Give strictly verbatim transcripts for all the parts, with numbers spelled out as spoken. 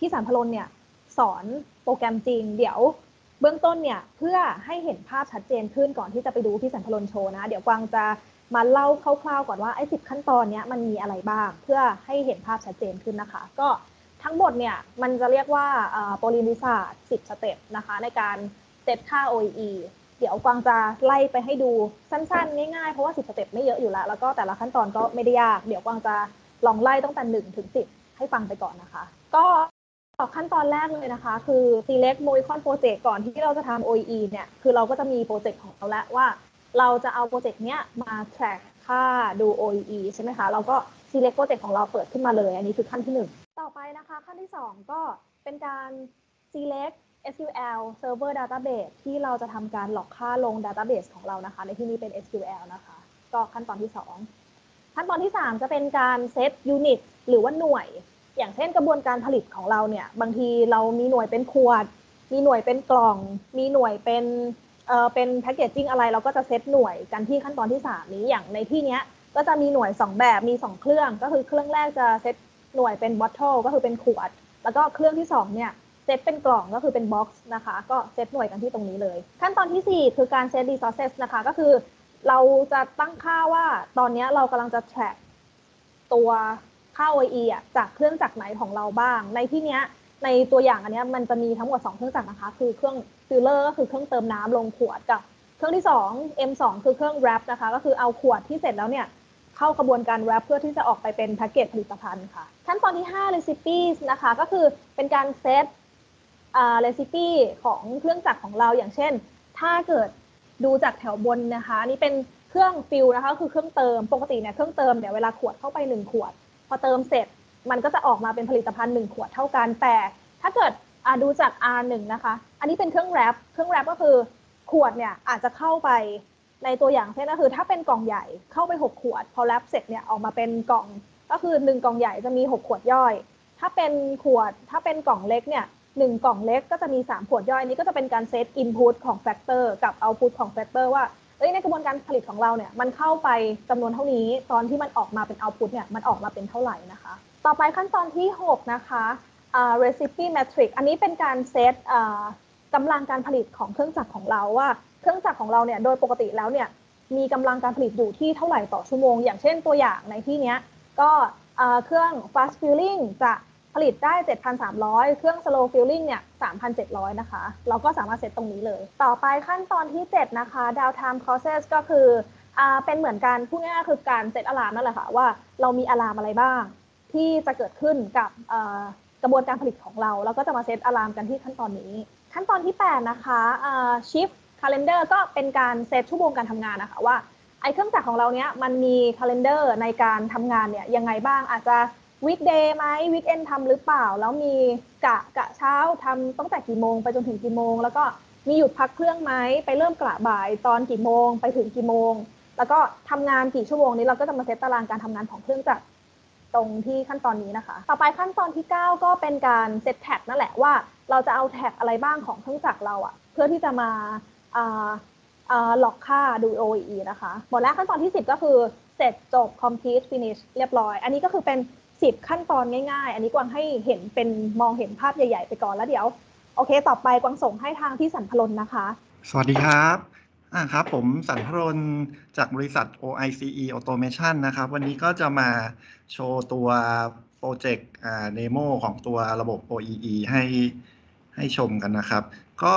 พี่สารพลเนี่ยสอนโปรแกรมจริงเดี๋ยวเบื้องต้นเนี่ยเพื่อให้เห็นภาพชัดเจนขึ้นก่อนที่จะไปดูพี่สารพลโชว์นะเดี๋ยวกวางจะมาเล่าคร่าวๆก่อนว่าไอ้สิบขั้นตอนนี้มันมีอะไรบ้างเพื่อให้เห็นภาพชัดเจนขึ้นนะคะก็ทั้งหมดเนี่ยมันจะเรียกว่าโปรลินิศาสตร์สิบสเต็ปนะคะในการเซตค่า โอ อี อี เดี๋ยวกวางจะไล่ไปให้ดูสั้นๆง่ายๆเพราะว่าสิบสเต็ปไม่เยอะอยู่แล้วแล้วก็แต่ละขั้นตอนก็ไม่ได้ยากเดี๋ยวกวางจะลองไล่ตั้งแต่หนึ่งถึงสิบให้ฟังไปก่อนนะคะก็ขั้นตอนแรกเลยนะคะคือ select moicon project ก่อนที่เราจะทำ โอ อี อี เนี่ยคือเราก็จะมีโปรเจกต์ของเราแล้วว่าเราจะเอาโปรเจกต์เนี้ยมา track ค่าดู โอ อี อี ใช่ไหมคะเราก็ select โปรเจกต์ของเราเปิดขึ้นมาเลยอันนี้คือขั้นที่หนึ่งต่อไปนะคะขั้นที่สองก็เป็นการ select เอส คิว แอล server database ที่เราจะทำการหลอกค่าลง database ของเรานะคะในที่นี้เป็น เอส คิว แอล นะคะก็ขั้นตอนที่สองขั้นตอนที่สามจะเป็นการเซต unit หรือว่าหน่วยอย่างเช่นกระบวนการผลิตของเราเนี่ยบางทีเรามีหน่วยเป็นขวดมีหน่วยเป็นกล่องมีหน่วยเป็นเอ่อเป็นแพคเกจจิ้งอะไรเราก็จะเซตหน่วยกันที่ขั้นตอนที่สามนี้อย่างในที่นี้ก็จะมีหน่วยสองแบบมีสองเครื่องก็คือเครื่องแรกจะเซตหน่วยเป็น bottle ก็คือเป็นขวดแล้วก็เครื่องที่สองเนี่ยเซตเป็นกล่องก็คือเป็นบ็อกซ์นะคะก็เซตหน่วยกันที่ตรงนี้เลยขั้นตอนที่สี่คือการเซต resources นะคะก็คือเราจะตั้งค่าว่าตอนนี้เรากำลังจะ track ตัวค่า โอ อี อี อ่ะจากเครื่องจักรไหนของเราบ้างในที่นี้ในตัวอย่างอันนี้มันจะมีทั้งหมดสองเครื่องจักรนะคะคือเครื่องฟิลเลอร์ก็คือเครื่องเติมน้ำลงขวดกับเครื่องที่สอง เอ็ม สอง คือเครื่อง wrap นะคะก็คือเอาขวดที่เสร็จแล้วเนี่ยเข้ากระบวนการ wrap เพื่อที่จะออกไปเป็นแพ็กเกจผลิตภัณฑ์ค่ะขั้นตอนที่ห้า recipes นะคะก็คือเป็นการเซตอ่า recipe ของเครื่องจักรของเราอย่างเช่นถ้าเกิดดูจากแถวบนนะคะนี่เป็นเครื่องฟิลนะคะคือเครื่องเติมปกติเนี่ยเครื่องเติมเนี่ยเวลาขวดเข้าไปหนึ่งขวดพอเติมเสร็จมันก็จะออกมาเป็นผลิตภัณฑ์หนึ่งขวดเท่ากันแต่ถ้าเกิดดูจาก อาร์ หนึ่ง นะคะอันนี้เป็นเครื่องแรปเครื่องแรปก็คือขวดเนี่ยอาจจะเข้าไปในตัวอย่างเช่นก็คือถ้าเป็นกล่องใหญ่เข้าไปหกขวดพอแรปเสร็จเนี่ยออกมาเป็นกล่องก็คือหนึ่งกล่องใหญ่จะมีหกขวดย่อยถ้าเป็นขวดถ้าเป็นกล่องเล็กเนี่ยหนึ่งกล่องเล็กก็จะมีสามขวดย่อยนี้ก็จะเป็นการเซตอินพุตของแฟกเตอร์กับเอาท์พุตของแฟกเตอร์ว่าในกระบวนการผลิตของเราเนี่ยมันเข้าไปจำนวนเท่านี้ตอนที่มันออกมาเป็นเอาท์พุตเนี่ยมันออกมาเป็นเท่าไหร่นะคะต่อไปขั้นตอนที่หกนะคะ uh, recipe matrix อันนี้เป็นการเซตกำลังการผลิตของเครื่องจักรของเราว่าเครื่องจักรของเราเนี่ยโดยปกติแล้วเนี่ยมีกำลังการผลิตอยู่ที่เท่าไหร่ต่อชั่วโมงอย่างเช่นตัวอย่างในที่นี้ก็เครื่อง fast filling จะผลิตได้ เจ็ดพันสามร้อย เครื่อง slow filling เนี่ย สามพันเจ็ดร้อย นะคะเราก็สามารถเซตตรงนี้เลยต่อไปขั้นตอนที่เจ็ดนะคะ downtime process ก็คืออ่าเป็นเหมือนการพูดง่ายๆคือการเซตอะลามนั่นแหละค่ะว่าเรามีอะลามอะไรบ้างที่จะเกิดขึ้นกับกระบวนการผลิตของเราแล้วก็จะมาเซตอะลามกันที่ขั้นตอนนี้ขั้นตอนที่แปดนะคะ shift calendar ก็เป็นการเซตชั่วโมงการทำงานนะคะว่าไอ้เครื่องจักรของเราเนี้ยมันมี calendar ในการทำงานเนี่ยยังไงบ้างอาจจะวีคเดย์ไหมวีคเอนทำหรือเปล่าแล้วมีกะกะเช้าทำตั้งแต่กี่โมงไปจนถึงกี่โมงแล้วก็มีหยุดพักเครื่องไหมไปเริ่มกะบ่ายตอนกี่โมงไปถึงกี่โมงแล้วก็ทำงานกี่ชั่วโมงนี้เราก็จะมาเซตตารางการทำงานของเครื่องจักรตรงที่ขั้นตอนนี้นะคะต่อไปขั้นตอนที่เก้าก็เป็นการเซตแท็กนั่นแหละว่าเราจะเอาแท็กอะไรบ้างของเครื่องจักรเราอะเพื่อที่จะมาหลอกค่าดู โอ อี อี นะคะหมดแล้วขั้นตอนที่สิบก็คือเสร็จจบ complete finish เรียบร้อยอันนี้ก็คือเป็นสิบขั้นตอนง่ายๆอันนี้กวางให้เห็นเป็นมองเห็นภาพใหญ่ๆไปก่อนแล้วเดี๋ยวโอเคต่อไปกวางส่งให้ทางที่สันพลนะคะสวัสดีครับอ่าครับผมสันพลจากบริษัท โอ ไอ ซี อี Automation นะครับวันนี้ก็จะมาโชว์ตัวโปรเจกต์อ่าเดโมของตัวระบบ โอ อี อี ให้ให้ชมกันนะครับก็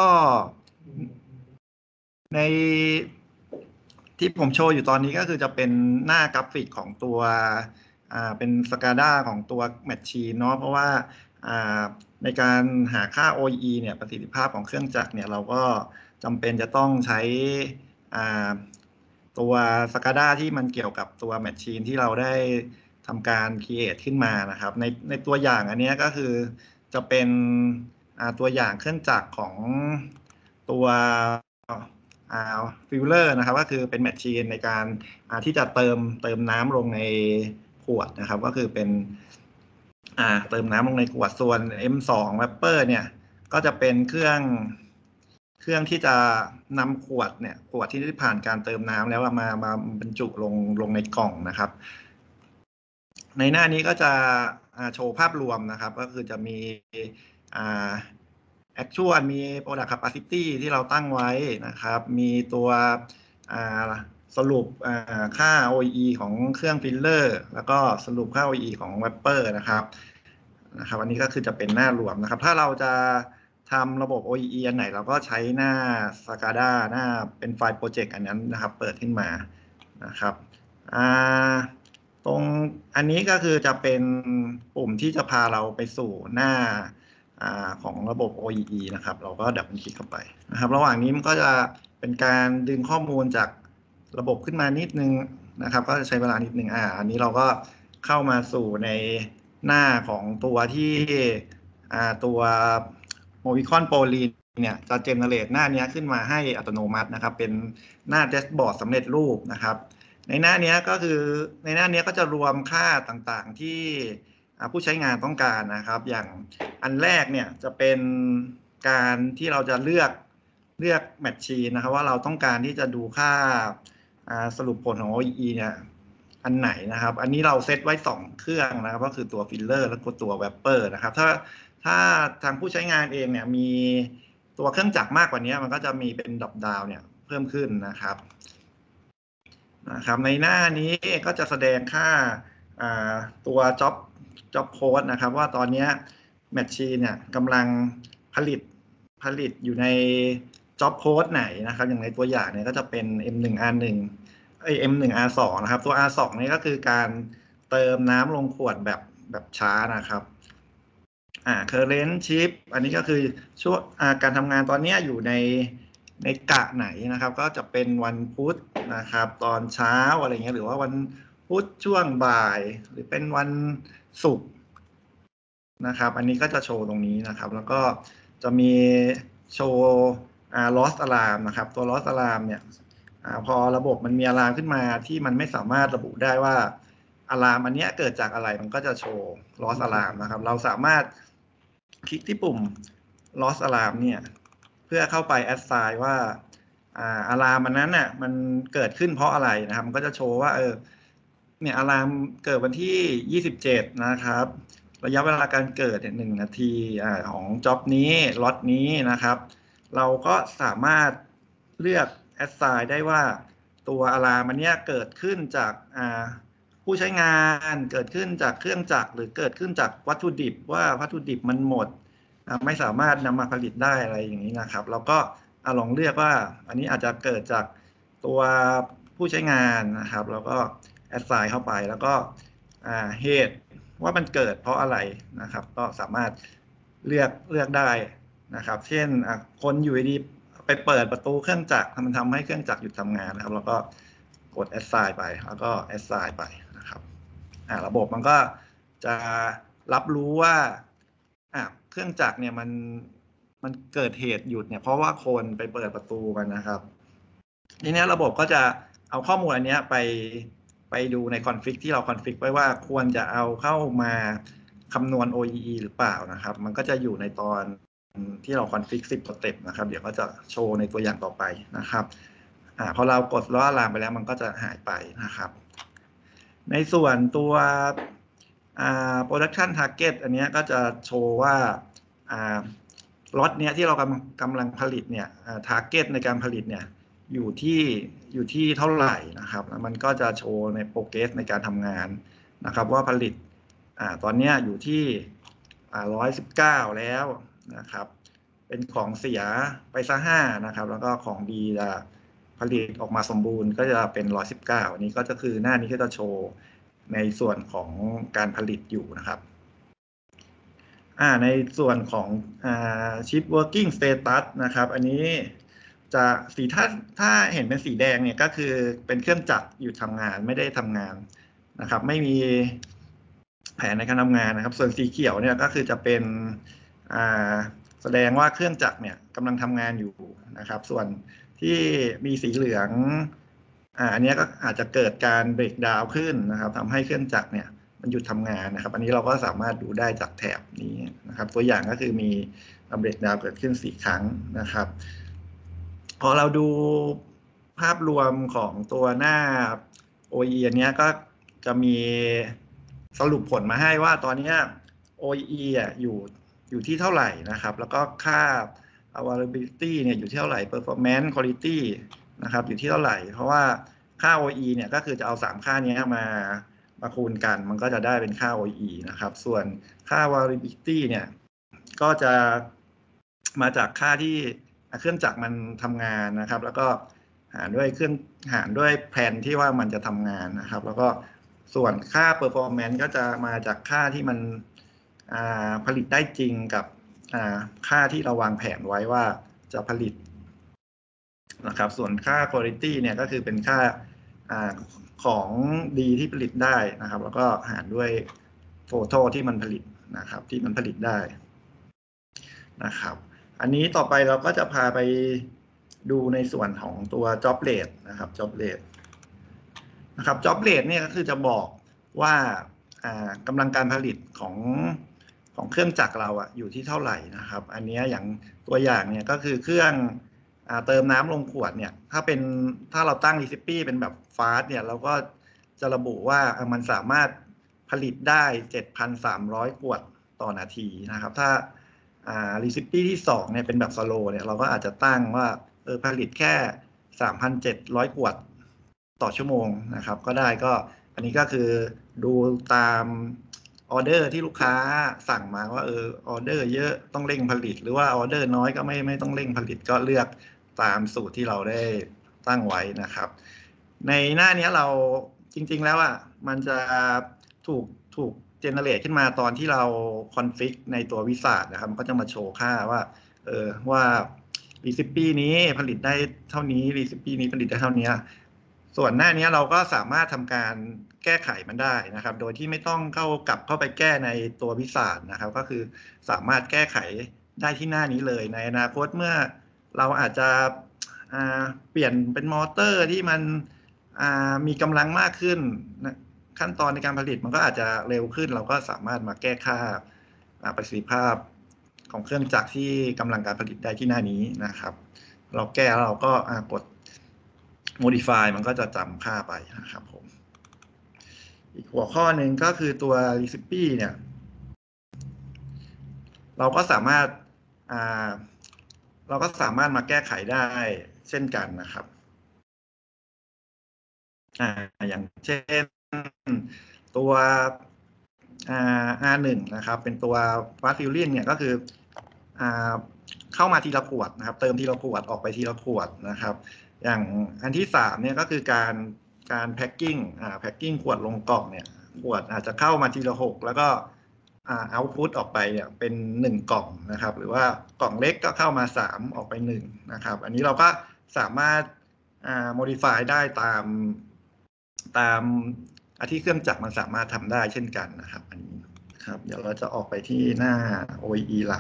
ในที่ผมโชว์อยู่ตอนนี้ก็คือจะเป็นหน้ากราฟิกของตัวอ่าเป็น SCADA ของตัว Machine เนาะเพราะว่าอ่าในการหาค่า โอ อี อี เนี่ยประสิทธิภาพของเครื่องจักรเนี่ยเราก็จำเป็นจะต้องใช้อ่าตัว SCADA ที่มันเกี่ยวกับตัว Machine ที่เราได้ทำการ create ขึ้นมานะครับในในตัวอย่างอันนี้ก็คือจะเป็นตัวอย่างเครื่องจักรของตัวฟิลเลอร์นะครับก็คือเป็นแมชชีนในการที่จะเติมเติมน้ำลงในขวดนะครับก็คือเป็นเติมน้ำลงในขวดส่วน เอ็ม สอง Wrapper เนี่ยก็จะเป็นเครื่องเครื่องที่จะนำขวดเนี่ยขวดที่ได้ผ่านการเติมน้ำแล้วมามาบรรจุลงลงในกล่องนะครับในหน้านี้ก็จะโชว์ภาพรวมนะครับก็คือจะมีactual มี product capacity ที่เราตั้งไว้นะครับมีตัวสรุปค่า โอ อี อี ของเครื่องฟิลเลอร์แล้วก็สรุปค่า โอ อี อี ของ Wrapper นะครับนะครับอันนี้ก็คือจะเป็นหน้ารวมนะครับถ้าเราจะทำระบบ โอ อี อี อันไหนเราก็ใช้หน้า Scada หน้าเป็นไฟล์โปรเจกต์อันนั้นนะครับเปิดขึ้นมานะครับตรงอันนี้ก็คือจะเป็นปุ่มที่จะพาเราไปสู่หน้าของระบบ โอ อี อี นะครับเราก็ดับคลิกเข้าไปนะครับระหว่างนี้มันก็จะเป็นการดึงข้อมูลจากระบบขึ้นมานิดนึงนะครับก็จะใช้เวลานิดนึงอ่าอันนี้เราก็เข้ามาสู่ในหน้าของตัวที่อ่าตัว Movicon ProLean เนี่ยจะเจเนเรตหน้านี้ขึ้นมาให้อัตโนมัตินะครับเป็นหน้าแดชบอร์ดสำเร็จรูปนะครับในหน้านี้ก็คือในหน้านี้ก็จะรวมค่าต่างๆที่ผู้ใช้งานต้องการนะครับอย่างอันแรกเนี่ยจะเป็นการที่เราจะเลือกเลือกแมทชีนนะครับว่าเราต้องการที่จะดูค่าสรุปผลของ โอ อี อี เนี่ยอันไหนนะครับอันนี้เราเซตไว้สองเครื่องนะครับก็คือตัวฟิลเลอร์และก็ตัวแวปเปอร์นะครับถ้าถ้าทางผู้ใช้งานเองเนี่ยมีตัวเครื่องจักรมากกว่านี้มันก็จะมีเป็นดรอปดาวน์เนี่ยเพิ่มขึ้นนะครับนะครับในหน้านี้ก็จะแสดงค่าตัว job job code นะครับว่าตอนนี้แมชชีนเนี่ยกำลังผลิตผลิตอยู่ใน job code ไหนนะครับอย่างในตัวอย่างเนี่ยก็จะเป็น เอ็ม หนึ่ง อาร์ หนึ่ง เอ้ย เอ็ม หนึ่ง อาร์ สอง นะครับตัว อาร์ สอง นี่ก็คือการเติมน้ำลงขวดแบบแบบช้านะครับอ่า current shift อันนี้ก็คือช่วงการทำงานตอนนี้อยู่ในในกะไหนนะครับก็จะเป็นวันพุธนะครับตอนเช้าอะไรเงี้ยหรือว่าวันพุธช่วงบ่ายหรือเป็นวันศุกร์นะครับอันนี้ก็จะโชว์ตรงนี้นะครับแล้วก็จะมีโชว์อ่า loss alarm นะครับตัว loss alarm เนี่ยอ่าพอระบบมันมีอะลามขึ้นมาที่มันไม่สามารถระบุได้ว่าอะลามอันนี้เกิดจากอะไรมันก็จะโชว์ loss alarm นะครับเราสามารถคลิกที่ปุ่ม loss alarm เนี่ยเพื่อเข้าไป assign ว่าอ่าอะลามอันนั้นน่ะมันเกิดขึ้นเพราะอะไรนะครับมันก็จะโชว์ว่าเออเนี่ยอะลามเกิดวันที่ยี่สิบเจ็ดนะครับระยะเวลาการเกิดหนึ่งนาทีอ่าของจ็อบนี้ล็อตนี้นะครับเราก็สามารถเลือก assign ได้ว่าตัวอะลามอันนี้เกิดขึ้นจากอ่าผู้ใช้งานเกิดขึ้นจากเครื่องจักรหรือเกิดขึ้นจากวัตถุดิบว่าวัตถุดิบมันหมดไม่สามารถนำมาผลิตได้อะไรอย่างนี้นะครับเราก็ลองเลือกว่าอันนี้อาจจะเกิดจากตัวผู้ใช้งานนะครับแล้วก็ assign เข้าไปแล้วก็เหตุว่ามันเกิดเพราะอะไรนะครับก็สามารถเลือกเลือกได้นะครับเช่นคนอยู่ดีไปเปิดประตูเครื่องจักรมันทำให้เครื่องจักรหยุดทำงานนะครับแล้วก็กด assign ไปแล้วก็ assign ไปนะครับระบบมันก็จะรับรู้ว่าเครื่องจักรเนี่ยมันมันเกิดเหตุหยุดเนี่ยเพราะว่าคนไปเปิดประตูมันนะครับทีนี้ระบบก็จะเอาข้อมูลอันนี้ไปไปดูในคอนฟิกที่เราคอนฟิกไว้ว่าควรจะเอาเข้ามาคำนวณ โอ อี อี หรือเปล่านะครับมันก็จะอยู่ในตอนที่เราคอนฟิกสิบสเต็ปนะครับเดี๋ยวก็จะโชว์ในตัวอย่างต่อไปนะครับอ่าพอเรากดล้ออะลามไปแล้วมันก็จะหายไปนะครับในส่วนตัวอ่า production target อันนี้ก็จะโชว์ว่าอ่าล็อตเนี้ยที่เรากำลังกำลังผลิตเนี่ยอ่า target ในการผลิตเนี่ยอยู่ที่อยู่ที่เท่าไหร่นะครับแล้วมันก็จะโชว์ในโปรเกรสในการทำงานนะครับว่าผลิตอ่าตอนนี้อยู่ที่อ่าร้อยสิบเก้าแล้วนะครับเป็นของเสียไปซะห้านะครับแล้วก็ของดีจะผลิตออกมาสมบูรณ์ก็จะเป็นร้อยสิบเก้าอันนี้ก็จะคือหน้านี้ก็จะโชว์ในส่วนของการผลิตอยู่นะครับอ่าในส่วนของอ่า Chip Working Status นะครับอันนี้จะสีถ้าถ้าเห็นเป็นสีแดงเนี่ยก็คือเป็นเครื่องจักรอยู่ทำงานไม่ได้ทำงานนะครับไม่มีแผนในการทำงานนะครับส่วนสีเขียวเนี่ยก็คือจะเป็นอ่าแสดงว่าเครื่องจักรเนี่ยกำลังทำงานอยู่นะครับส่วนที่มีสีเหลืองอ่าอันนี้ก็อาจจะเกิดการเบรกดาวน์ขึ้นนะครับทำให้เครื่องจักรเนี่ยมันหยุดทำงานนะครับอันนี้เราก็สามารถดูได้จากแถบนี้นะครับตัวอย่างก็คือมีเบรกดาวน์เกิดขึ้นสี่ครั้งนะครับพอเราดูภาพรวมของตัวหน้า โอ อี อี อันนี้ก็จะมีสรุปผลมาให้ว่าตอนนี้ โอ อี อี อ่ะอยู่อยู่ที่เท่าไหร่นะครับแล้วก็ค่า availability เนี่ยอยู่ที่เท่าไหร่ performance quality นะครับอยู่ที่เท่าไหร่เพราะว่าค่า โอ อี อี เนี่ยก็คือจะเอาสามค่านี้มามาคูณกันมันก็จะได้เป็นค่า โอ อี อี นะครับส่วนค่า availability เนี่ยก็จะมาจากค่าที่เครื่องจักรมันทำงานนะครับแล้วก็หารด้วยเครื่องหารด้วยแผนที่ว่ามันจะทำงานนะครับแล้วก็ส่วนค่า performance ก็จะมาจากค่าที่มันผลิตได้จริงกับค่าที่เราวางแผนไว้ว่าจะผลิตนะครับส่วนค่า quality เนี่ยก็คือเป็นค่าของดีที่ผลิตได้นะครับแล้วก็หารด้วยโฟโตที่มันผลิตนะครับที่มันผลิตได้นะครับอันนี้ต่อไปเราก็จะพาไปดูในส่วนของตัว job rate นะครับ job rate นะครับ job rate เนี่ยก็คือจะบอกว่ากำลังการผลิตของของเครื่องจักรเราอะอยู่ที่เท่าไหร่นะครับอันนี้อย่างตัวอย่างเนี่ยก็คือเครื่องเติมน้ำลงขวดเนี่ยถ้าเป็นถ้าเราตั้ง recipe เป็นแบบ fast เนี่ยเราก็จะระบุว่ามันสามารถผลิตได้ เจ็ดพันสามร้อย ขวดต่อนาทีนะครับถ้าrecipe ที่สองเนี่ยเป็นแบบ slow เนี่ยเราก็อาจจะตั้งว่าเออผลิตแค่ สามพันเจ็ดร้อย ขวดต่อชั่วโมงนะครับก็ได้ก็อันนี้ก็คือดูตามออเดอร์ที่ลูกค้าสั่งมาว่าเออออเดอร์เยอะต้องเร่งผลิตหรือว่าออเดอร์น้อยก็ไม่ไม่ต้องเร่งผลิตก็เลือกตามสูตรที่เราได้ตั้งไว้นะครับในหน้านี้เราจริงๆแล้วอ่ะมันจะถูกถูกเจเนเรตขึ้นมาตอนที่เราคอนฟิกในตัววิสาทนะครับมันก็จะมาโชว์ค่าว่าเออว่าrecipe นี้ผลิตได้เท่านี้ recipe นี้ผลิตได้เท่านี้ส่วนหน้านี้เราก็สามารถทำการแก้ไขมันได้นะครับโดยที่ไม่ต้องเข้ากลับเข้าไปแก้ในตัววิสาทนะครับก็คือสามารถแก้ไขได้ที่หน้านี้เลยในอนาคตเมื่อเราอาจจะเปลี่ยนเป็นมอเตอร์ที่มันมีกำลังมากขึ้นขั้นตอนในการผลิตมันก็อาจจะเร็วขึ้นเราก็สามารถมาแก้ค่าประสิทธิภาพของเครื่องจักรที่กำลังการผลิตได้ที่หน้านี้นะครับเราแก้แล้วเราก็กด modify มันก็จะจำค่าไปนะครับผมอีกหัวข้อหนึ่งก็คือตัว recipe เนี่ยเราก็สามารถเราก็สามารถมาแก้ไขได้เช่นกันนะครับอย่างเช่นตัว อาร์ หนึ่ง นะครับเป็นตัว fast filling เนี่ยก็คือเข้ามาทีละขวดนะครับเติมทีละขวดออกไปทีละขวดนะครับอย่างอันที่สามเนี่ยก็คือการการแพ็คกิ้งอ่าแพ็คกิ้งขวดลงกล่องเนี่ยขวดอาจจะเข้ามาทีละหกแล้วก็อ่าเอาท์พุตออกไปเนี่ยเป็นหนึ่งกล่องนะครับหรือว่ากล่องเล็กก็เข้ามาสามออกไปหนึ่งนะครับอันนี้เราก็สามารถอ่า modify ได้ตามตามที่เครื่องจักรมันสามารถทำได้เช่นกันนะครับอันนี้ครับเดี๋ยวเราจะออกไปที่หน้า โอ อี อี หลัก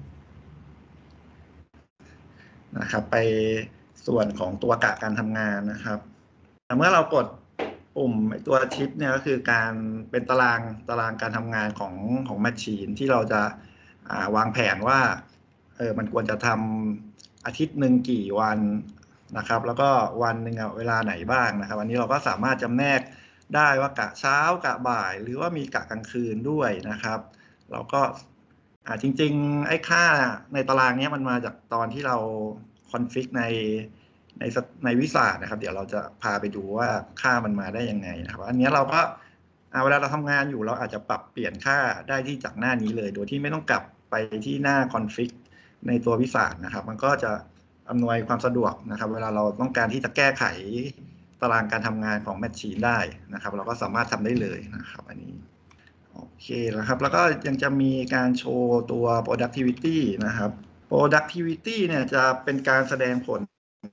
นะครับไปส่วนของตัวกะการทำงานนะครับเมื่อเรากดปุ่มตัวชิปเนี่ยก็คือการเป็นตารางตารางการทำงานของของแมชชีนที่เราจะวางแผนว่าเออมันควรจะทำอาทิตย์หนึ่งกี่วันนะครับแล้วก็วันหนึ่งเวลาไหนบ้างนะครับวันนี้เราก็สามารถจำแนกได้ว่ากะเช้ากะบ่ายหรือว่ามีกะกลางคืนด้วยนะครับเราก็อ่าจริงๆไอ้ค่าในตารางนี้มันมาจากตอนที่เราคอนฟิกในในในวิสาทนะครับเดี๋ยวเราจะพาไปดูว่าค่ามันมาได้ยังไงนะครับอันนี้เราก็เวลาเราทำงานอยู่เราอาจจะปรับเปลี่ยนค่าได้ที่จากหน้านี้เลยโดยที่ไม่ต้องกลับไปที่หน้าคอนฟิกในตัววิสาทนะครับมันก็จะอำนวยความสะดวกนะครับเวลาเราต้องการที่จะแก้ไขตารางการทำงานของแมชชีนได้นะครับเราก็สามารถทำได้เลยนะครับอันนี้โอเคแล้วครับแล้วก็ยังจะมีการโชว์ตัว productivity นะครับ productivity เนี่ยจะเป็นการแสดงผล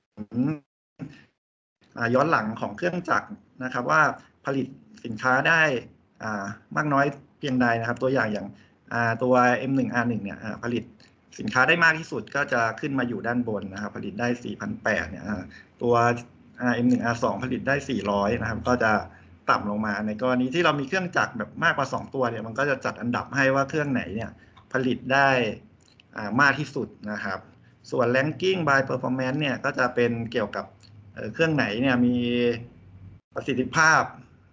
ย้อนหลังของเครื่องจักรนะครับว่าผลิตสินค้าได้มากน้อยเพียงใดนะครับตัวอย่างอย่างตัว เอ็ม หนึ่ง อาร์ หนึ่ง เนี่ยผลิตสินค้าได้มากที่สุดก็จะขึ้นมาอยู่ด้านบนนะครับผลิตได้ สี่พันแปดร้อย เนี่ยตัว เอ็ม หนึ่ง อาร์ สอง ผลิตได้สี่ร้อยนะครับก็จะต่ำลงมาในกรณีที่เรามีเครื่องจักรแบบมากกว่าสองตัวเนี่ยมันก็จะจัดอันดับให้ว่าเครื่องไหนเนี่ยผลิตได้มากที่สุดนะครับส่วน ranking by performance เนี่ยก็จะเป็นเกี่ยวกับเครื่องไหนเนี่ยมีประสิทธิภาพ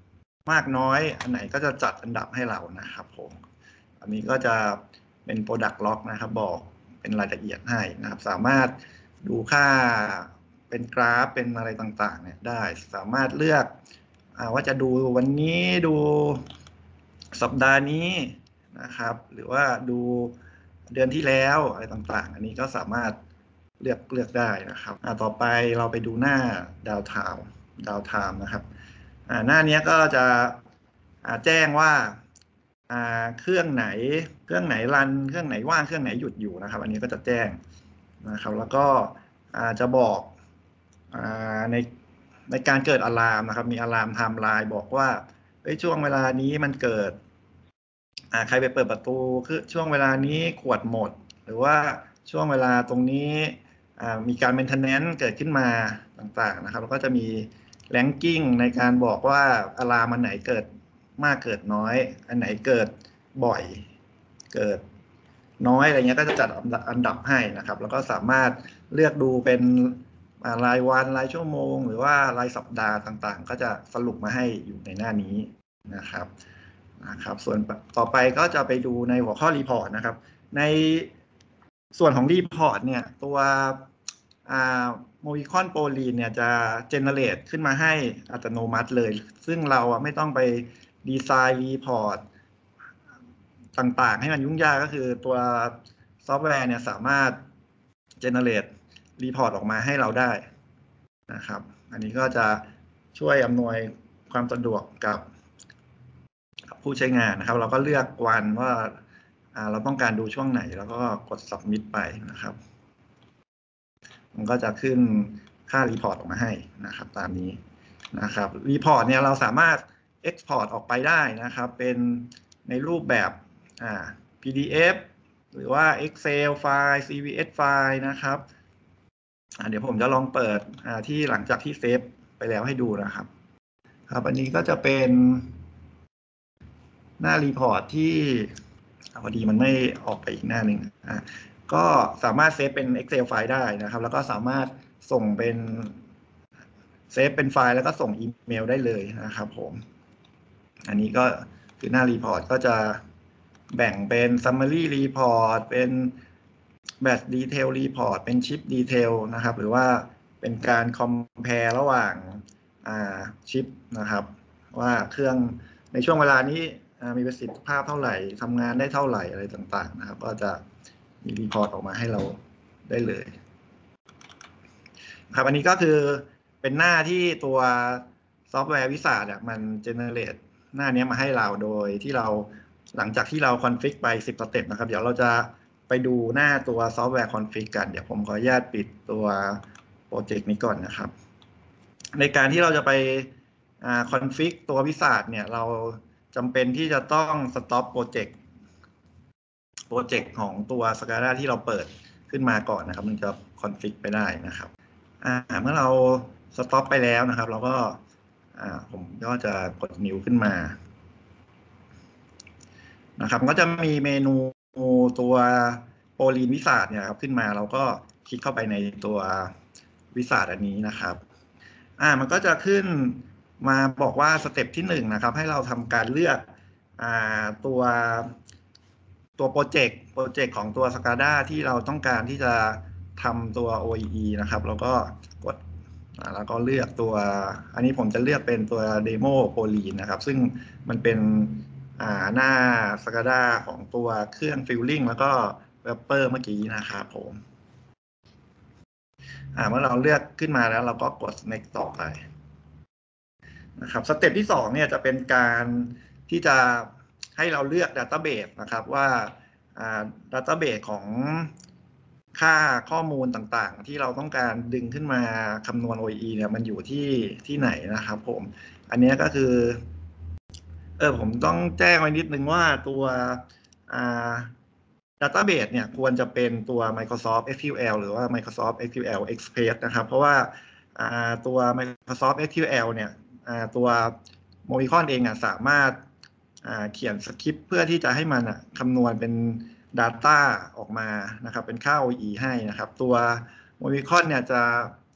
มากน้อยอันไหนก็จะจัดอันดับให้เรานะครับผมอันนี้ก็จะเป็น Product Log นะครับบอกเป็นรายละเอียดให้นะครับสามารถดูค่าเป็นกราฟเป็นอะไรต่างๆเนี่ยได้สามารถเลือกว่าจะดูวันนี้ดูสัปดาห์นี้นะครับหรือว่าดูเดือนที่แล้วอะไรต่างๆอันนี้ก็สามารถเลือกเลือกได้นะครับต่อไปเราไปดูหน้าดาวไทม์ดาวไทม์นะครับหน้านี้ก็จะแจ้งว่าเครื่องไหนเครื่องไหนรันเครื่องไหนว่างเครื่องไหนหยุดอยู่นะครับอันนี้ก็จะแจ้งนะครับแล้วก็จะบอกในในการเกิดอะลามนะครับมีอะลามไทม์ไลน์บอกว่าช่วงเวลานี้มันเกิดใครไปเปิดประตูคือช่วงเวลานี้ขวดหมดหรือว่าช่วงเวลาตรงนี้มีการ maintenance เกิดขึ้นมาต่างๆนะครับแล้วก็จะมี ranking ในการบอกว่าอะลามอันไหนเกิดมากเกิดน้อยอันไหนเกิดบ่อยเกิดน้อยอะไรเงี้ยก็จะจัดอันดับให้นะครับแล้วก็สามารถเลือกดูเป็นรายวันรายชั่วโมงหรือว่ารายสัปดาห์ต่างๆก็จะสรุปมาให้อยู่ในหน้านี้นะครับนะครับส่วนต่อไปก็จะไปดูในหัวข้อรีพอร์ตนะครับในส่วนของรีพอร์ตเนี่ยตัวโมวิคอนโปลีนเนี่ยจะเจเนเรตขึ้นมาให้อัตโนมัติเลยซึ่งเราไม่ต้องไปดีไซน์รีพอร์ตต่างๆให้มันยุ่งยากก็คือตัวซอฟต์แวร์เนี่ยสามารถเจเนเรตรีพอร์ตออกมาให้เราได้นะครับอันนี้ก็จะช่วยอำนวยความสะดวกกับผู้ใช้งานนะครับเราก็เลือกวันว่าเราต้องการดูช่วงไหนแล้วก็กด submit ไปนะครับมันก็จะขึ้นค่ารีพอร์ตออกมาให้นะครับตามนี้นะครับรีพอร์ตเนี่ยเราสามารถ export ออกไปได้นะครับเป็นในรูปแบบ พี ดี เอฟ หรือว่า Excel ไฟล์ ซี วี เอส ไฟล์นะครับเดี๋ยวผมจะลองเปิดที่หลังจากที่เซฟไปแล้วให้ดูนะครับครับอันนี้ก็จะเป็นหน้ารีพอร์ตที่พอดีมันไม่ออกไปอีกหน้าหนึ่งอ่ะก็สามารถเซฟเป็น Excel ไฟล์ได้นะครับแล้วก็สามารถส่งเป็นเซฟเป็นไฟล์แล้วก็ส่งอีเมลได้เลยนะครับผมอันนี้ก็คือหน้ารีพอร์ตก็จะแบ่งเป็น summary report เป็น batch detail report เป็น chip detail นะครับหรือว่าเป็นการ compare ระหว่างชิปนะครับว่าเครื่องในช่วงเวลานี้มีประสิทธิภาพเท่าไหร่ทำงานได้เท่าไหร่อะไรต่างๆนะครับก็จะมีรีพอร์ตออกมาให้เราได้เลยครับอันนี้ก็คือเป็นหน้าที่ตัวซอฟต์แวร์วิสาดเนี่ยมันเจเนเรตหน้านี้มาให้เราโดยที่เราหลังจากที่เราคอนฟิกไปสิบสเต็ปนะครับเดี๋ยวเราจะไปดูหน้าตัวซอฟต์แวร์คอนฟิกกันเดี๋ยวผมขออนุญาตปิดตัวโปรเจกต์นี้ก่อนนะครับในการที่เราจะไปคอนฟิกตัววิสาดเนี่ยเราจำเป็นที่จะต้องสต็อปโปรเจกต์โปรเจกต์ของตัว Scada ที่เราเปิดขึ้นมาก่อนนะครับมันจะคอนฟิกไปได้นะครับเมื่อเราสต็อปไปแล้วนะครับเราก็ผมก็จะกดนิ้วขึ้นมานะครับก็จะมีเมนูตัวโปลีนวิสาดเนี่ยครับขึ้นมาเราก็คลิกเข้าไปในตัววิสาดอันนี้นะครับอ่ามันก็จะขึ้นมาบอกว่าสเต็ปที่หนึ่งนะครับให้เราทำการเลือกอ่าตัวตัวโปรเจกต์โปรเจกต์ของตัว Scada ที่เราต้องการที่จะทำตัว โอ อี อี นะครับแล้วก็กดแล้วก็เลือกตัวอันนี้ผมจะเลือกเป็นตัว Demo Poline นะครับซึ่งมันเป็นหน้า Scada ของตัวเครื่อง Filling แล้วก็ Wrapper เมื่อกี้นะครับผมเมื่อเราเลือกขึ้นมาแล้วเราก็กด Next ต่อไปนะครับสเต็ปที่สองเนี่ยจะเป็นการที่จะให้เราเลือก Database นะครับว่า Database ของค่าข้อมูลต่างๆที่เราต้องการดึงขึ้นมาคำนวณ โอ อี อี เนี่ยมันอยู่ที่ที่ไหนนะครับผมอันนี้ก็คือเออผมต้องแจ้งไว้นิดนึงว่าตัวอ่า Database เนี่ยควรจะเป็นตัว Microsoft เอส คิว แอล หรือว่า Microsoft เอส คิว แอล Express นะครับเพราะว่าตัว Microsoft เอส คิว แอล เนี่ยตัว Movicon เองสามารถเขียนสคริปต์เพื่อที่จะให้มันคำนวณเป็น Data ออกมานะครับเป็นค่า โอ อี อี ให้นะครับตัว Movicon เนี่ยจะ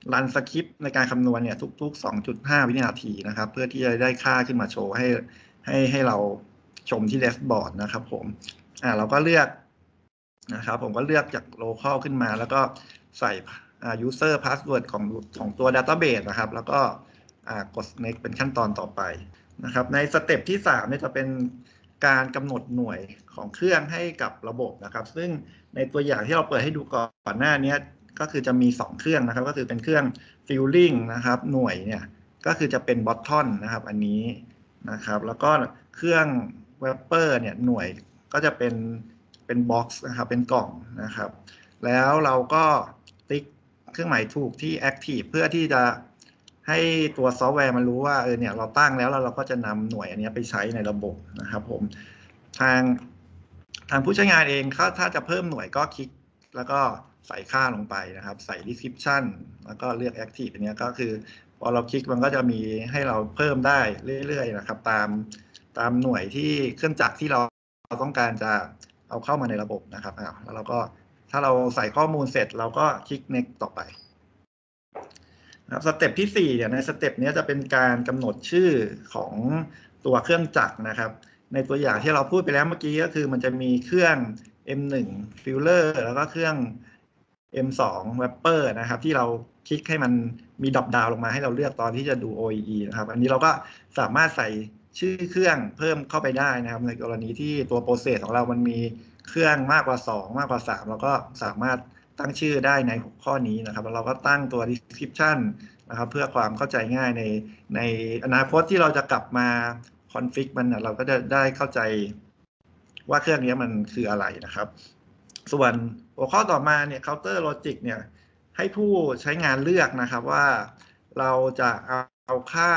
รันสคริปต์ในการคำนวณเนี่ยทุกๆ สองจุดห้า วินาทีนะครับเพื่อที่จะได้ค่าขึ้นมาโชว์ให้ให้ให้เราชมที่แดชบอร์ดนะครับผมอ่าเราก็เลือกนะครับผมก็เลือกจาก local ขึ้นมาแล้วก็ใส่อ่า user password ของของตัว database นะครับแล้วก็อ่ากด next เป็นขั้นตอนต่อไปนะครับในสเต็ปที่สามเนี่ยจะเป็นการกำหนดหน่วยของเครื่องให้กับระบบนะครับซึ่งในตัวอย่างที่เราเปิดให้ดูก่อนหน้านี้ก็คือจะมีสองเครื่องนะครับก็คือเป็นเครื่อง filling นะครับหน่วยเนี่ยก็คือจะเป็น button นะครับอันนี้นะครับแล้วก็เครื่อง wrapper เนี่ยหน่วยก็จะเป็นเป็นบ็อกซ์นะครับเป็นกล่องนะครับแล้วเราก็ติ๊กเครื่องหมายถูกที่ active เพื่อที่จะให้ตัวซอฟต์แวร์มันรู้ว่าเออเนี่ยเราตั้งแล้วแล้วเราก็จะนำหน่วยอันนี้ไปใช้ในระบบนะครับผมทางทางผู้ใช้งานเองถ้าถ้าจะเพิ่มหน่วยก็คลิกแล้วก็ใส่ค่าลงไปนะครับใส่ description แล้วก็เลือก active อันนี้ก็คือพอเราคลิกมันก็จะมีให้เราเพิ่มได้เรื่อยๆนะครับตามตามหน่วยที่เครื่องจักรที่เราเราต้องการจะเอาเข้ามาในระบบนะครับอ้าวแล้วเราก็ถ้าเราใส่ข้อมูลเสร็จเราก็คลิก next ต่อไปนะครับสเต็ปที่สี่เนี่ยในสเต็ปนี้จะเป็นการกำหนดชื่อของตัวเครื่องจักรนะครับในตัวอย่างที่เราพูดไปแล้วเมื่อกี้ก็คือมันจะมีเครื่อง เอ็ม หนึ่ง Filler แล้วก็เครื่อง เอ็ม สอง Wrapper นะครับที่เราคลิกให้มันมีดรอปดาวน์ลงมาให้เราเลือกตอนที่จะดู โอ อี อี นะครับอันนี้เราก็สามารถใส่ชื่อเครื่องเพิ่มเข้าไปได้นะครับในกรณีที่ตัวโปรเซสของเรามันมีเครื่องมากกว่าสองมากกว่าสามเราก็สามารถตั้งชื่อได้ในหัวข้อนี้นะครับแล้วเราก็ตั้งตัว description นะครับเพื่อความเข้าใจง่ายในในอนาคตที่เราจะกลับมาคอนฟิกมันเราก็จะได้เข้าใจว่าเครื่องนี้มันคืออะไรนะครับส่วนหัวข้อต่อมาเนี่ย counter logic เนี่ยให้ผู้ใช้งานเลือกนะครับว่าเราจะเอาเอาค่า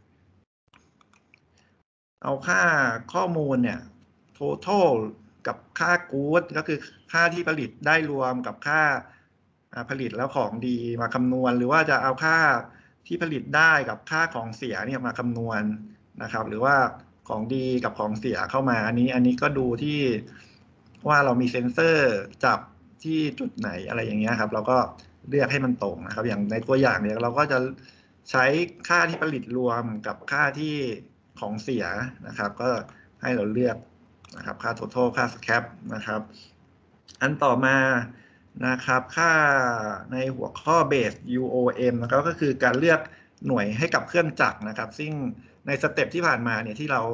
เอาค่าข้อมูลเนี่ย total กับค่า good ก็คือค่าที่ผลิตได้รวมกับค่าผลิตแล้วของดีมาคำนวณหรือว่าจะเอาค่าที่ผลิตได้กับค่าของเสียเนี่ยมาคำนวณนะครับหรือว่าของดีกับของเสียเข้ามาอันนี้อันนี้ก็ดูที่ว่าเรามีเซ็นเซอร์จับที่จุดไหนอะไรอย่างเงี้ยครับเราก็เลือกให้มันตรงนะครับอย่างในตัวอย่างเนี่ยเราก็จะใช้ค่าที่ผลิตรวมกับค่าที่ของเสียนะครับก็ให้เราเลือกนะครับค่า total ค่า scrap นะครับอันต่อมานะครับค่าในหัวข้อ base ยู โอ เอ็ม นะครับก็คือการเลือกหน่วยให้กับเครื่องจักรนะครับซึ่งในสเต็ปที่ผ่านมาเนี่ยที่เรา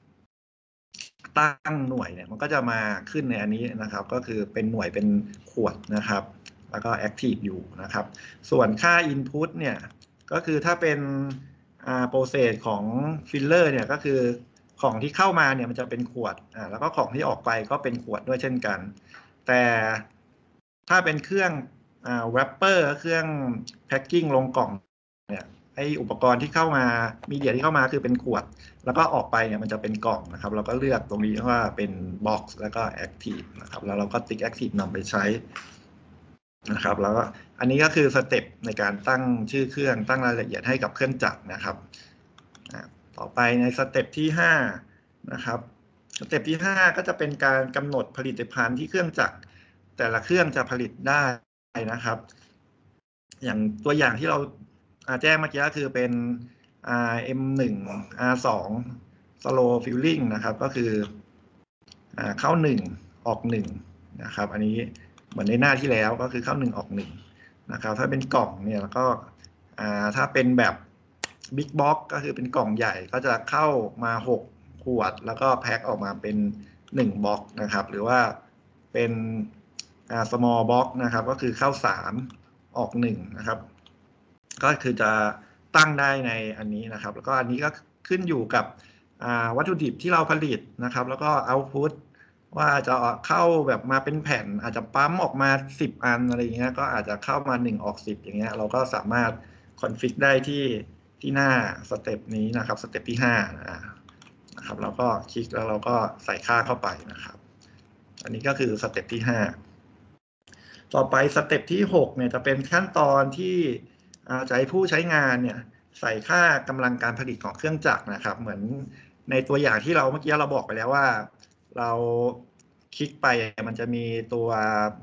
ตั้งหน่วยเนี่ยมันก็จะมาขึ้นในอันนี้นะครับก็คือเป็นหน่วยเป็นขวดนะครับแล้วก็ active อยู่นะครับส่วนค่า input เนี่ยก็คือถ้าเป็นอ่า process ของ filler เนี่ยก็คือของที่เข้ามาเนี่ยมันจะเป็นขวดอ่าแล้วก็ของที่ออกไปก็เป็นขวดด้วยเช่นกันแต่ถ้าเป็นเครื่องอ่า wrapper เครื่อง packing ลงกล่องเนี่ยไออุปกรณ์ที่เข้ามามีเดียที่เข้ามาคือเป็นขวดแล้วก็ออกไปเนี่ยมันจะเป็นกล่องนะครับเราก็เลือกตรงนี้ว่าเป็นบ็อกซ์แล้วก็ Active นะครับแล้วเราก็ติ๊ก Active นำไปใช้นะครับแล้วก็อันนี้ก็คือสเต็ปในการตั้งชื่อเครื่องตั้งรายละเอียดให้กับเครื่องจักรนะครับต่อไปในสเต็ปที่ห้านะครับสเต็ปที่ห้าก็จะเป็นการกำหนดผลิตภัณฑ์ที่เครื่องจักรแต่ละเครื่องจะผลิตได้นะครับอย่างตัวอย่างที่เราแจ้งเมื่อกี้ก็คือเป็น อาร์ เอ็ม หนึ่ง อาร์ สอง slow filling นะครับก็คือเข้าหนึ่งออกหนึ่งนะครับอันนี้เหมือนในหน้าที่แล้วก็คือเข้าหนึ่งออกหนึ่งนะครับถ้าเป็นกล่องเนี่ยแล้วก็ถ้าเป็นแบบ Big Box ก็คือเป็นกล่องใหญ่ก็จะเข้ามาหกขวดแล้วก็แพ็คออกมาเป็นหนึ่งบล็อกนะครับหรือว่าเป็น small box นะครับก็คือเข้าสามออกหนึ่งนะครับก็คือจะตั้งได้ในอันนี้นะครับแล้วก็อันนี้ก็ขึ้นอยู่กับวัตถุดิบที่เราผลิตนะครับแล้วก็เอาท์พุตว่าจะเข้าแบบมาเป็นแผ่นอาจจะปั๊มออกมาสิบอันอะไรอย่างเงี้ยก็อาจจะเข้ามาหนึ่งออกสิบอย่างเงี้ยเราก็สามารถคอนฟิกได้ที่ที่หน้าสเต็ปนี้นะครับสเต็ปที่ห้านะครับเราก็คลิกแล้วเราก็ใส่ค่าเข้าไปนะครับอันนี้ก็คือสเต็ปที่ห้าต่อไปสเต็ปที่หกเนี่ยจะเป็นขั้นตอนที่จะให้ผู้ใช้งานเนี่ยใส่ค่ากำลังการผลิตของเครื่องจักรนะครับเหมือนในตัวอย่างที่เราเมื่อกี้เราบอกไปแล้วว่าเราคลิกไปมันจะมีตัว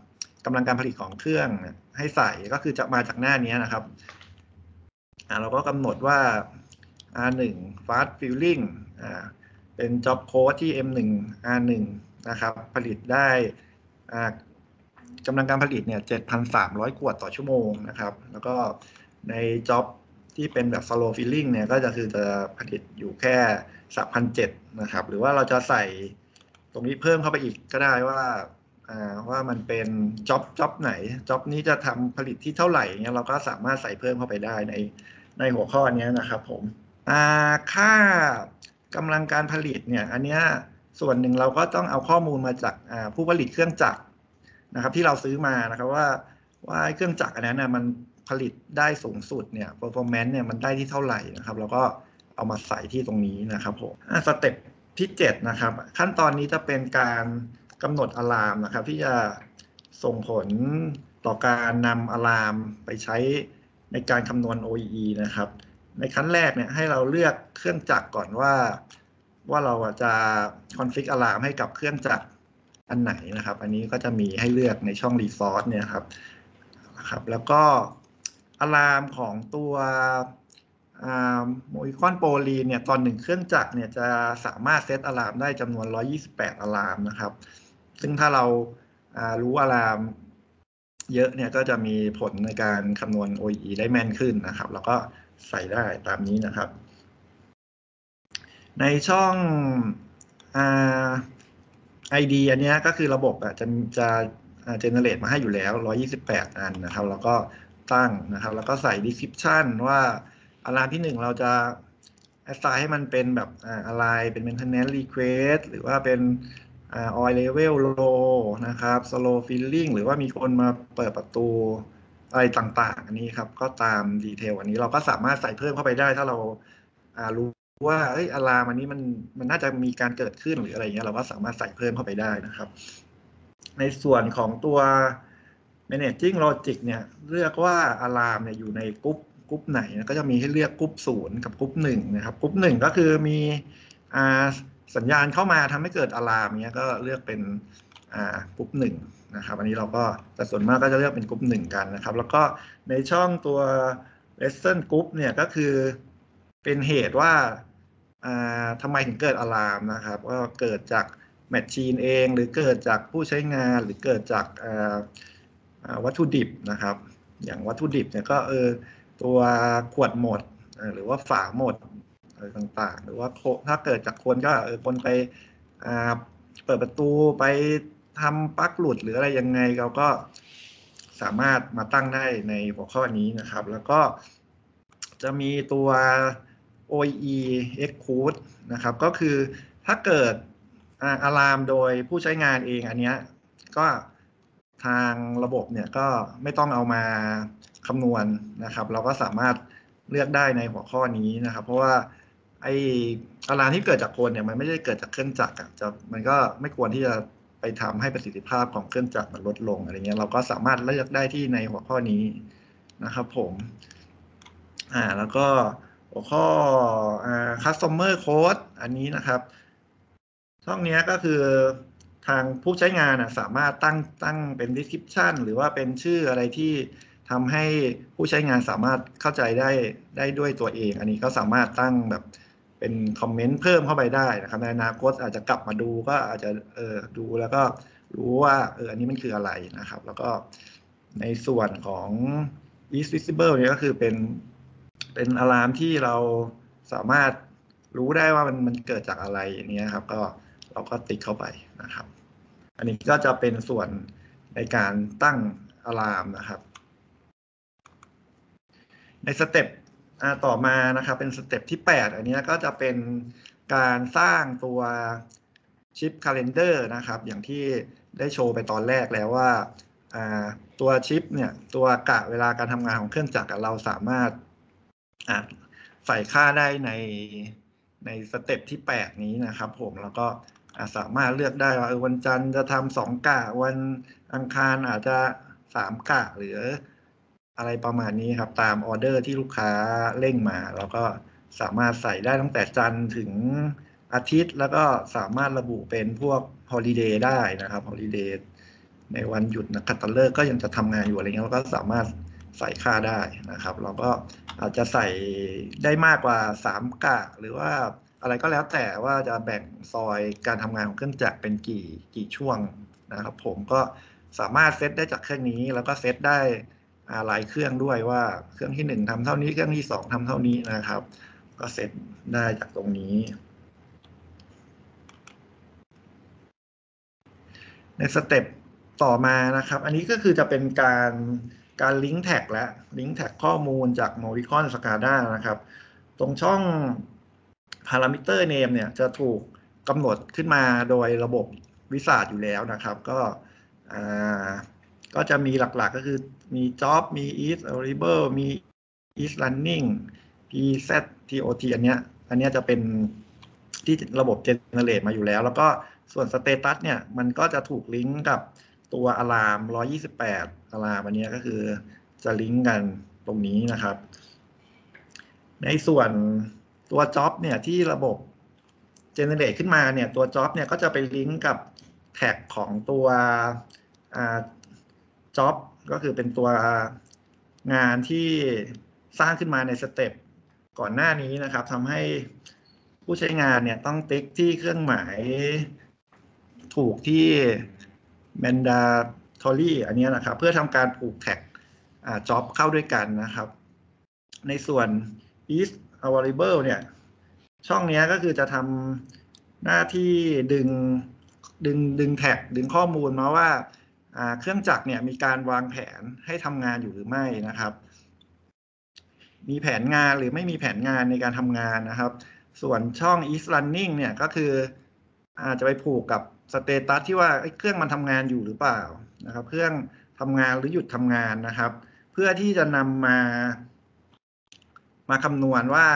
กำลังการผลิตของเครื่องให้ใส่ก็คือจะมาจากหน้านี้นะครับเราก็กำหนดว่า อาร์ หนึ่ง fast filling เป็น job code ที่ เอ็ม หนึ่ง อาร์ หนึ่ง นะครับผลิตได้กำลังการผลิตเนี่ย เจ็ดพันสามร้อย ขวดต่อชั่วโมงนะครับแล้วก็ใน job ที่เป็นแบบ slow filling เนี่ยก็จะคือจะผลิตอยู่แค่ สามพันเจ็ดร้อย นะครับหรือว่าเราจะใส่ตรงนี้เพิ่มเข้าไปอีกก็ได้ว่าว่ามันเป็นจ็อบจ็อบไหนจ็อบนี้จะทำผลิตที่เท่าไหร่เงี้ยเราก็สามารถใส่เพิ่มเข้าไปได้ในในหัวข้อนี้นะครับผมค่ากำลังการผลิตเนี่ยอันนี้ส่วนหนึ่งเราก็ต้องเอาข้อมูลมาจากผู้ผลิตเครื่องจักรนะครับที่เราซื้อมานะครับว่าว่าเครื่องจักรอันนั้นนะมันผลิตได้สูงสุดเนี่ย performance เนี่ยมันได้ที่เท่าไหร่นะครับเราก็เอามาใส่ที่ตรงนี้นะครับผมสเต็ปที่เจ็ดนะครับขั้นตอนนี้จะเป็นการกำหนดอะลามนะครับที่จะส่งผลต่อการนำอะลามไปใช้ในการคำนวณ โอ อี อี นะครับในขั้นแรกเนี่ยให้เราเลือกเครื่องจักรก่อนว่าว่าเราจะคอนฟิกอะลามให้กับเครื่องจักรอันไหนนะครับอันนี้ก็จะมีให้เลือกในช่อง Resource เนี่ยครับนะครับแล้วก็อะลามของตัวโมอิคอนโปรลีนเนี่ยตอนหนึ่งเครื่องจักรเนี่ยจะสามารถเซตอะลามได้จำนวนหนึ่งร้อยยี่สิบแปดอะลามนะครับซึ่งถ้าเรารู้อะลามเยอะเนี่ยก็จะมีผลในการคำนวณ โอ อี อี ได้แม่นขึ้นนะครับแล้วก็ใส่ได้ตามนี้นะครับในช่อง ไอ ดี อันนี้ก็คือระบบจะจะเจเนเรตมาให้อยู่แล้วหนึ่งร้อยยี่สิบแปดอันนะครับแล้วก็ตั้งนะครับแล้วก็ใส่ description ว่าอะลามที่หนึ่งเราจะ assign ให้มันเป็นแบบอะไรเป็น maintenance request หรือว่าเป็น oil level low นะครับ slow filling หรือว่ามีคนมาเปิดประตูอะไรต่างๆอันนี้ครับก็ตามดีเทลอันนี้เราก็สามารถใส่เพิ่มเข้าไปได้ถ้าเรารู้ว่าเอ้ยอะลามอันนี้มันมันน่าจะมีการเกิดขึ้นหรืออะไรเงี้ยเราก็สามารถใส่เพิ่มเข้าไปได้นะครับในส่วนของตัว managing logic เนี่ยเลือกว่าอะลามเนี่ยอยู่ในกรุ๊ปกรุ๊ปไหนก็จะมีให้เลือกกรุ๊ปศูนย์กับกรุ๊ปหนึ่งนะครับกรุ๊ปหนึ่งก็คือมีสัญญาณเข้ามาทำให้เกิดอะลามเนี้ยก็เลือกเป็นกรุ๊ปหนึ่งนะครับอันนี้เราก็แต่ส่วนมากก็จะเลือกเป็นกรุ๊ปหนึ่งกันนะครับแล้วก็ในช่องตัว lesson group เนี่ยก็คือเป็นเหตุว่าทำไมถึงเกิดอะลามนะครับก็เกิดจากแมชชีนเองหรือเกิดจากผู้ใช้งานหรือเกิดจากวัตถุดิบนะครับอย่างวัตถุดิบเนี่ยก็เออตัวขวดหมดหรือว่าฝาหมดอะไรต่างๆหรือว่าถ้าเกิดจากคนก็เออคนไปเปิดประตูไปทำปลั๊กหลุดหรืออะไรยังไงเราก็สามารถมาตั้งได้ในหัวข้อนี้นะครับแล้วก็จะมีตัว โอ อี อี Exclude นะครับก็คือถ้าเกิดอะลามโดยผู้ใช้งานเองอันนี้ก็ทางระบบเนี่ยก็ไม่ต้องเอามาคำนวณนะครับเราก็สามารถเลือกได้ในหัวข้อนี้นะครับเพราะว่าไอ้อะลามที่เกิดจากคนเนี่ยมันไม่ได้เกิดจากเครื่องจักรจะมันก็ไม่ควรที่จะไปทำให้ประสิทธิภาพของเครื่องจักรมันลดลงอะไรเงี้ยเราก็สามารถเลือกได้ที่ในหัวข้อนี้นะครับผมอ่าแล้วก็หัวข้อ customer code อันนี้นะครับช่องนี้ก็คือทางผู้ใช้งานสามารถตั้งตั้งเป็น description หรือว่าเป็นชื่ออะไรที่ทำให้ผู้ใช้งานสามารถเข้าใจได้ได้ด้วยตัวเองอันนี้ก็สามารถตั้งแบบเป็นคอมเมนต์เพิ่มเข้าไปได้นะครับในอนาคตอาจจะกลับมาดูก็อาจจะเออดูแล้วก็รู้ว่าเอออันนี้มันคืออะไรนะครับแล้วก็ในส่วนของ is visible เนี่ยก็คือเป็นเป็นอะลามที่เราสามารถรู้ได้ว่ามันมันเกิดจากอะไรอย่างนี้ครับก็เราก็ติ๊กเข้าไปนะครับอันนี้ก็จะเป็นส่วนในการตั้งอะลามนะครับในสเต็ปต่อมานะครับเป็นสเต็ปที่แปดอันนี้ก็จะเป็นการสร้างตัวชิปคาล endar นะครับอย่างที่ได้โชว์ไปตอนแรกแล้วว่าตัวชิปเนี่ยตัวกะเวลาการทำงานของเครื่องจักรเราสามารถใส่ค่าได้ในในสเต็ปที่แปดนี้นะครับผมแล้วก็สามารถเลือกได้ว่าวันจันทร์จะทำสองกะวันอังคารอาจจะสามกะหรืออะไรประมาณนี้ครับตามออเดอร์ที่ลูกค้าเร่งมาแล้วก็สามารถใส่ได้ตั้งแต่จันทร์ถึงอาทิตย์แล้วก็สามารถระบุเป็นพวกฮอลิเดย์ได้นะครับฮอลิเดย์ในวันหยุดนักขัตฤกษ์ก็ยังจะทำงานอยู่อะไรเงี้ยเราก็สามารถใส่ค่าได้นะครับเราก็อาจจะใส่ได้มากกว่าสามกะหรือว่าอะไรก็แล้วแต่ว่าจะแบ่งซอยการทำงานของเครื่องจักรเป็นกี่กี่ช่วงนะครับผมก็สามารถเซตได้จากเครื่องนี้แล้วก็เซตได้หลายเครื่องด้วยว่าเครื่องที่หนึ่งทำเท่านี้เครื่องที่สองทำเท่านี้นะครับก็เซตได้จากตรงนี้ในสเต็ปต่อมานะครับอันนี้ก็คือจะเป็นการการลิงก์แท็กและลิงก์แท็กข้อมูลจาก Modicon SCADA นะครับตรงช่อง Parameter Name เนี่ยจะถูกกำหนดขึ้นมาโดยระบบวิสาทอยู่แล้วนะครับก็ก็จะมีหลักๆก็คือมี job มี is available มี is running พี แซด ที โอ ที อันเนี้ยอันเนี้ยจะเป็นที่ระบบ generate มาอยู่แล้วแล้วก็ส่วน status เนี่ยมันก็จะถูกลิงก์กับตัว alarm หนึ่งร้อยยี่สิบแปด alarm อันนี้ก็คือจะลิงก์กันตรงนี้นะครับในส่วนตัว job เนี่ยที่ระบบ generate ขึ้นมาเนี่ยตัว job เนี่ยก็จะไปลิงก์กับแท็กของตัวjob ก็คือเป็นตัวงานที่สร้างขึ้นมาในสเต็ปก่อนหน้านี้นะครับทำให้ผู้ใช้งานเนี่ยต้องติ๊กที่เครื่องหมายถูกที่ mandatory อันนี้นะครับเพื่อทำการผูกแท็ก job เข้าด้วยกันนะครับในส่วน is available เนี่ยช่องนี้ก็คือจะทำหน้าที่ดึงดึงดึงแท็กดึงข้อมูลมาว่าเครื่องจักรเนี่ยมีการวางแผนให้ทำงานอยู่หรือไม่นะครับมีแผนงานหรือไม่มีแผนงานในการทำงานนะครับส่วนช่อง is running เนี่ยก็คืออาจจะไปผูกกับสเตตัสที่ว่าเครื่องมันทำงานอยู่หรือเปล่านะครับเครื่องทำงานหรือหยุดทำงานนะครับเพื่อที่จะนำมามาคำนวณว่า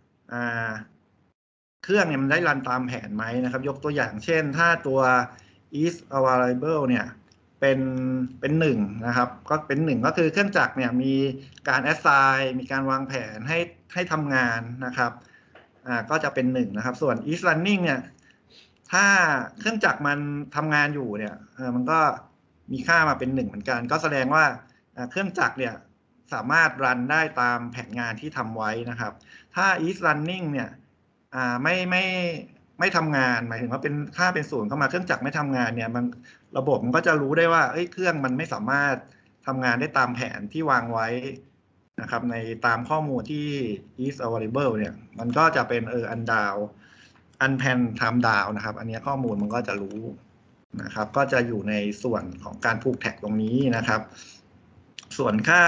เครื่องเนี่ยมันได้รันตามแผนไหมนะครับยกตัวอย่างเช่นถ้าตัว is available เนี่ยเป็นเป็นหนึ่งนะครับก็เป็นหนึ่งก็คือเครื่องจักรเนี่ยมีการ assign มีการวางแผนให้ให้ทำงานนะครับอ่าก็จะเป็นหนึ่งนะครับส่วน is running เนี่ยถ้าเครื่องจักรมันทำงานอยู่เนี่ยเออมันก็มีค่ามาเป็นหนึ่งเหมือนกันก็แสดงว่าเครื่องจักรเนี่ยสามารถรันได้ตามแผนงานที่ทำไว้นะครับถ้า is running เนี่ยอ่าไม่ไม่ไม่ทำงานหมายถึงว่าเป็นค่าเป็นศูนย์เข้ามาเครื่องจักรไม่ทำงานเนี่ยมันระบบมันก็จะรู้ได้ว่าเอ้ยเครื่องมันไม่สามารถทำงานได้ตามแผนที่วางไว้นะครับในตามข้อมูลที่ is available เนี่ยมันก็จะเป็นเออ undown unpan time down นะครับอันนี้ข้อมูลมันก็จะรู้นะครับก็จะอยู่ในส่วนของการผูกแท็กตรงนี้นะครับส่วนค่า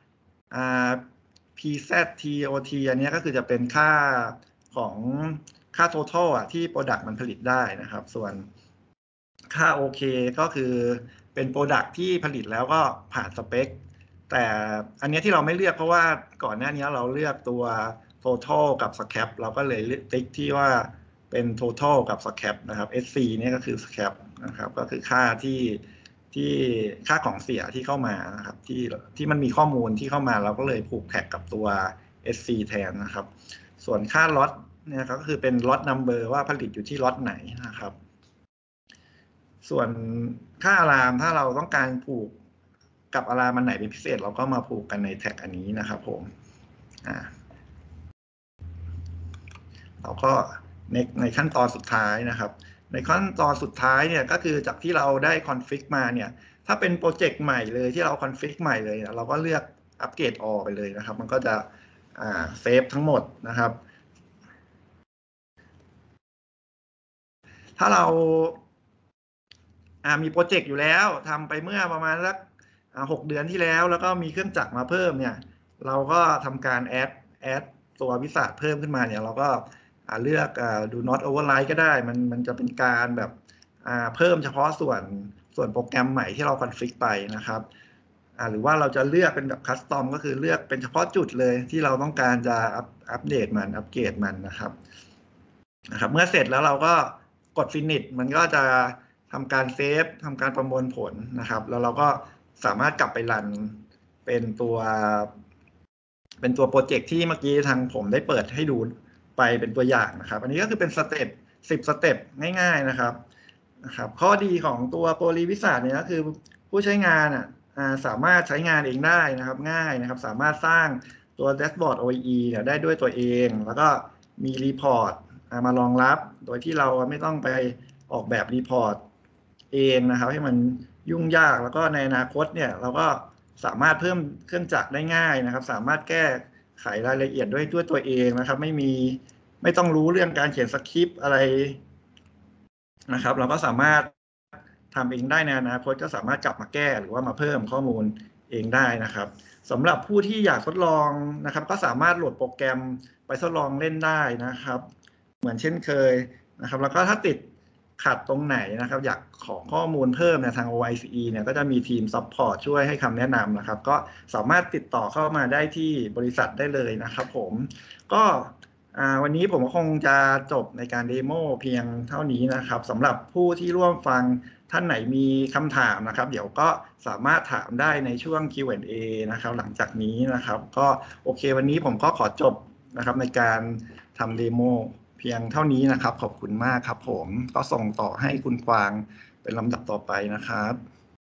พี แซด ที โอ ที อันนี้ก็คือจะเป็นค่าของค่า total อ่ะที่ product มันผลิตได้นะครับส่วนค่า โอ เค ก็คือเป็น product ที่ผลิตแล้วก็ผ่านสเปคแต่อันนี้ที่เราไม่เลือกเพราะว่าก่อนหน้านี้เราเลือกตัว total กับ scrap เราก็เลยติ๊กที่ว่าเป็น total กับ scrap นะครับ เอส ซี เนี่ยก็คือ scrap นะครับก็คือค่าที่ที่ค่าของเสียที่เข้ามานะครับที่ที่มันมีข้อมูลที่เข้ามาเราก็เลยผูกแท็กกับตัว เอส ซี แทนนะครับส่วนค่าล็อตเนี่ยก็คือเป็นล็อตนัมเบอร์ว่าผลิตอยู่ที่ล็อตไหนนะครับส่วนค่าอะลามถ้าเราต้องการผูกกับอะลามมันไหนเป็นพิเศษเราก็มาผูกกันในแท็กอันนี้นะครับผมอ่าเราก็ในในขั้นตอนสุดท้ายนะครับในขั้นตอนสุดท้ายเนี่ยก็คือจากที่เราได้คอนฟิกมาเนี่ยถ้าเป็นโปรเจกต์ใหม่เลยที่เราคอนฟิกใหม่เลยเราก็เลือกอัปเกรดออไปเลยนะครับมันก็จะเซฟทั้งหมดนะครับถ้าเรามีโปรเจกต์อยู่แล้วทำไปเมื่อประมาณสักหกเดือนที่แล้วแล้วก็มีเครื่องจักรมาเพิ่มเนี่ยเราก็ทำการแอดแอดตัววิสาทเพิ่มขึ้นมาเนี่ยเราก็เลือกดู not override ก็ได้มันมันจะเป็นการแบบเพิ่มเฉพาะส่วนส่วนโปรแกรมใหม่ที่เราคอนฟิกไปนะครับหรือว่าเราจะเลือกเป็นแบบคัสตอมก็คือเลือกเป็นเฉพาะจุดเลยที่เราต้องการจะอัปเดตมันอัปเกรดมันนะครับนะครับเมื่อเสร็จแล้วเราก็กด finish มันก็จะทำการเซฟทำการประมวลผลนะครับแล้วเราก็สามารถกลับไปรันเป็นตัวเป็นตัวโปรเจกต์ที่เมื่อกี้ทางผมได้เปิดให้ดูไปเป็นตัวอย่างนะครับอันนี้ก็คือเป็นสเต็ปสิบสเต็ปง่ายๆนะครับนะครับข้อดีของตัวโพลีวิสาทเนี่ยก็คือผู้ใช้งานอ่ะสามารถใช้งานเองได้นะครับง่ายนะครับสามารถสร้างตัวแดชบอร์ด โอ อี เนี่ยได้ด้วยตัวเองแล้วก็มีรีพอร์ตมารองรับโดยที่เราไม่ต้องไปออกแบบรีพอร์ตเองนะครับให้มันยุ่งยากแล้วก็ในอนาคตเนี่ยเราก็สามารถเพิ่มเครื่องจักรได้ง่ายนะครับสามารถแก้ไขรายละเอียดด้วยด้วยตัวเองนะครับไม่มีไม่ต้องรู้เรื่องการเขียนสคริปต์อะไรนะครับเราก็สามารถทำเองได้ในอนาคตก็สามารถกลับมาแก้หรือว่ามาเพิ่มข้อมูลเองได้นะครับสำหรับผู้ที่อยากทดลองนะครับก็สามารถโหลดโปรแกรมไปทดลองเล่นได้นะครับเหมือนเช่นเคยนะครับแล้วก็ถ้าติดขัดตรงไหนนะครับอยากขอข้อมูลเพิ่มในทาง โอ ไอ ซี อี เนี่ยก็จะมีทีมซัพพอร์ตช่วยให้คำแนะนำนะครับก็สามารถติดต่อเข้ามาได้ที่บริษัทได้เลยนะครับผมก็วันนี้ผมก็คงจะจบในการเดโมเพียงเท่านี้นะครับสำหรับผู้ที่ร่วมฟังท่านไหนมีคำถามนะครับเดี๋ยวก็สามารถถามได้ในช่วง คิว แอนด์ เอ นะครับหลังจากนี้นะครับก็โอเควันนี้ผมก็ขอจบนะครับในการทำเดโมเพียงเท่านี้นะครับขอบคุณมากครับผมก็ส่งต่อให้คุณกวางเป็นลำดับต่อไปนะครับ